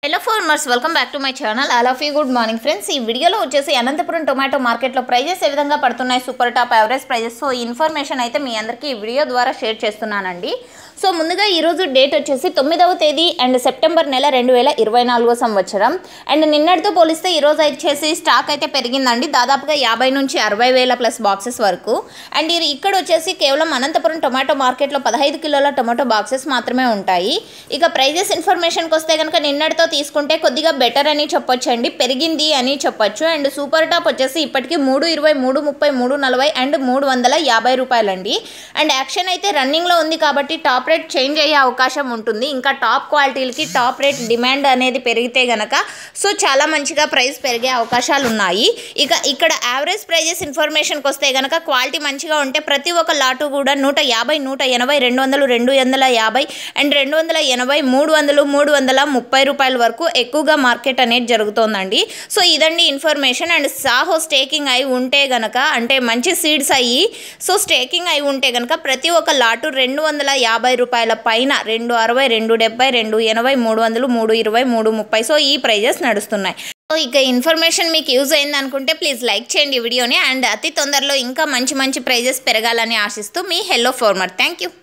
Hello farmers, welcome back to my channel. All of you good morning friends. ఈ వీడియోలో వచ్చేసి Anantapuram tomato మార్కెట్లో prices ఏ విధంగా పడుతున్నాయి, super top, average prices. So ఈ ఇన్ఫర్మేషన్ అయితే మీ అందరికీ ఈ వీడియో ద్వారా షేర్ చేస్తున్నానండి. సో ముందుగా ఈరోజు డేట్ వచ్చేసి 9వ తేదీ అండ్ సెప్టెంబర్ నెల 2024 సంవత్సరం. అండ్ నిన్నటితో పోలిస్తే ఈరోజు వచ్చేసి స్టాక్ అయితే పెరిగిందండి, దాదాపుగా 50 నుంచి 60 వేల ప్లస్ బాక్సెస్ వరకు. అండ్ ఇక్కడ వచ్చేసి కేవలం అనంతపురం టొమాటో మార్కెట్లో 15 కిలోల టొమాటో బాక్సెస్ మాత్రమే ఉంటాయి. ఇక ప్రైజెస్ ఇన్ఫర్మేషన్కి వస్తే కనుక నిన్నటితో తీసుకుంటే కొద్దిగా బెటర్ అని చెప్పొచ్చు అండి, పెరిగింది అని చెప్పొచ్చు. అండ్ సూపర్ టాప్ వచ్చేసి ఇప్పటికీ 320, 330, 340 అండ్ 350 రూపాయలండి. అండ్ యాక్షన్ అయితే రన్నింగ్లో ఉంది కాబట్టి టాప్ రేట్ చేంజ్ అయ్యే అవకాశం ఉంటుంది. ఇంకా టాప్ క్వాలిటీలకి టాప్ రేట్ డిమాండ్ అనేది పెరిగితే గనక సో చాలా మంచిగా ప్రైస్ పెరిగే అవకాశాలు ఉన్నాయి. ఇక ఇక్కడ యావరేజ్ ప్రైజెస్ ఇన్ఫర్మేషన్కి వస్తే కనుక క్వాలిటీ మంచిగా ఉంటే ప్రతి ఒక్క లాటు కూడా 150, 180, 200, 250 అండ్ 280, 300, 330 రూపాయల వరకు ఎక్కువగా మార్కెట్ అనేది జరుగుతోందండి. సో ఇదండి ఇన్ఫర్మేషన్. అండ్ సాహో స్టేకింగ్ అయి ఉంటే గనక, అంటే మంచి సీడ్స్ అయ్యి సో స్టేకింగ్ అయి ఉంటే కనుక ప్రతి ఒక్క లాటు 250 రూపాయల పైన, 260, 270, 280, 300, 320, 330 సో ఈ ప్రైజెస్ నడుస్తున్నాయి. సో ఇక ఇన్ఫర్మేషన్ మీకు యూజ్ అయింది అనుకుంటే ప్లీజ్ లైక్ చేయండి వీడియోని. అండ్ అతి తొందరలో ఇంకా మంచి మంచి ప్రైజెస్ పెరగాలని ఆశిస్తూ మీ హెల్లో ఫార్మర్. Thank you.